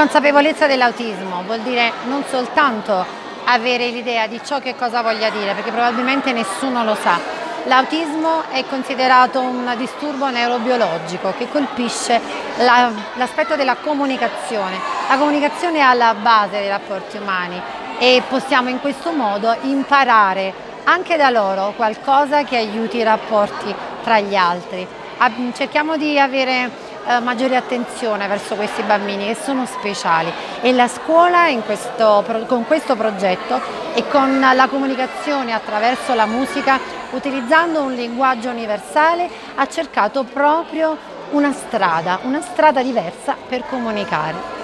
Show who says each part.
Speaker 1: consapevolezza dell'autismo vuol dire non soltanto avere l'idea di ciò che cosa voglia dire, perché probabilmente nessuno lo sa. L'autismo è considerato un disturbo neurobiologico che colpisce l'aspetto della comunicazione. La comunicazione è alla base dei rapporti umani e possiamo in questo modo imparare anche da loro qualcosa che aiuti i rapporti tra gli altri. Cerchiamo di avere maggiore attenzione verso questi bambini che sono speciali e la scuola con questo progetto e con la comunicazione attraverso la musica, utilizzando un linguaggio universale, ha cercato proprio una strada diversa per comunicare.